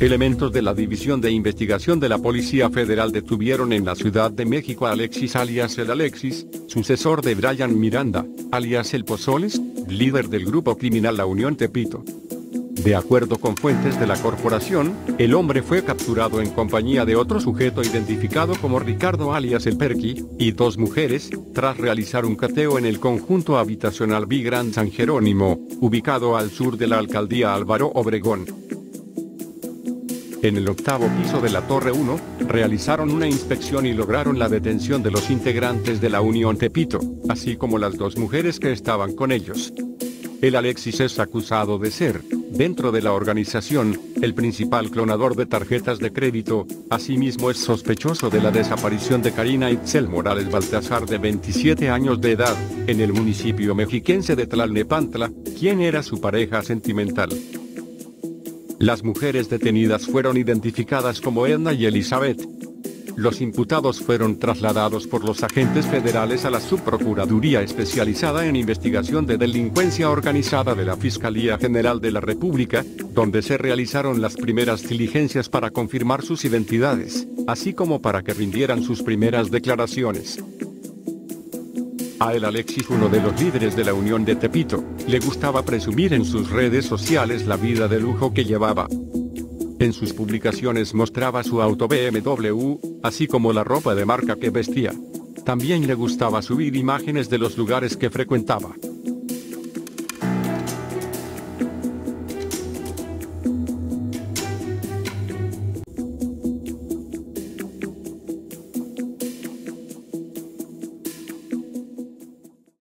Elementos de la División de Investigación de la Policía Federal detuvieron en la Ciudad de México a Alexis alias el Alexis, sucesor de Brian Miranda, alias el Pozoles, líder del grupo criminal La Unión Tepito. De acuerdo con fuentes de la corporación, el hombre fue capturado en compañía de otro sujeto identificado como Ricardo alias el Perqui, y dos mujeres, tras realizar un cateo en el conjunto habitacional Vigran San Jerónimo, ubicado al sur de la alcaldía Álvaro Obregón. En el octavo piso de la Torre 1, realizaron una inspección y lograron la detención de los integrantes de la Unión Tepito, así como las dos mujeres que estaban con ellos. El Alexis es acusado de ser, dentro de la organización, el principal clonador de tarjetas de crédito. Asimismo es sospechoso de la desaparición de Karina Itzel Morales Baltazar, de 27 años de edad, en el municipio mexiquense de Tlalnepantla, quien era su pareja sentimental. Las mujeres detenidas fueron identificadas como Edna y Elizabeth. Los imputados fueron trasladados por los agentes federales a la Subprocuraduría Especializada en Investigación de Delincuencia Organizada de la Fiscalía General de la República, donde se realizaron las primeras diligencias para confirmar sus identidades, así como para que rindieran sus primeras declaraciones. A el Alexis, uno de los líderes de la Unión de Tepito, le gustaba presumir en sus redes sociales la vida de lujo que llevaba. En sus publicaciones mostraba su auto BMW, así como la ropa de marca que vestía. También le gustaba subir imágenes de los lugares que frecuentaba.